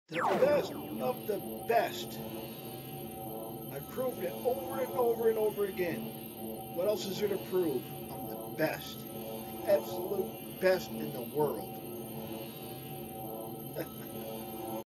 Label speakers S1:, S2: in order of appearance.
S1: The best of the best. I've proved it over and over and over again. What else is there to prove? I'm the best. Absolute best in the world.